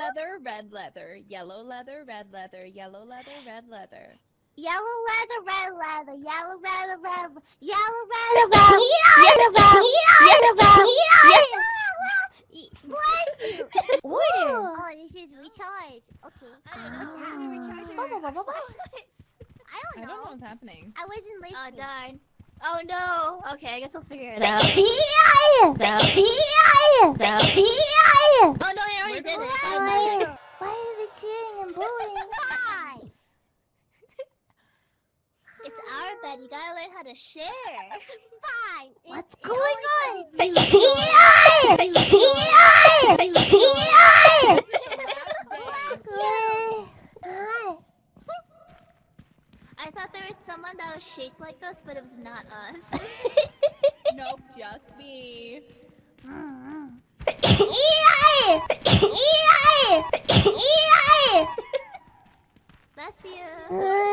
leather, red leather, yellow leather, red leather, yellow leather, red leather. Yellow leather, red leather, yellow leather, red, yellow leather, red, yellow leather, yellow leather. Bless you. Order. Oh, this is recharge. Okay. I don't know. How do we recharge our flashlights? I don't know. what's happening. I wasn't listening. Oh darn. Oh no. Okay, I guess we'll figure it out. Oh no, I already did it. Why are they cheering and booing? Why? It's our bed. You gotta learn how to share. Fine. What's going on? I thought there was someone that was shaped like us, but it was not us. Nope, just me. Bless you.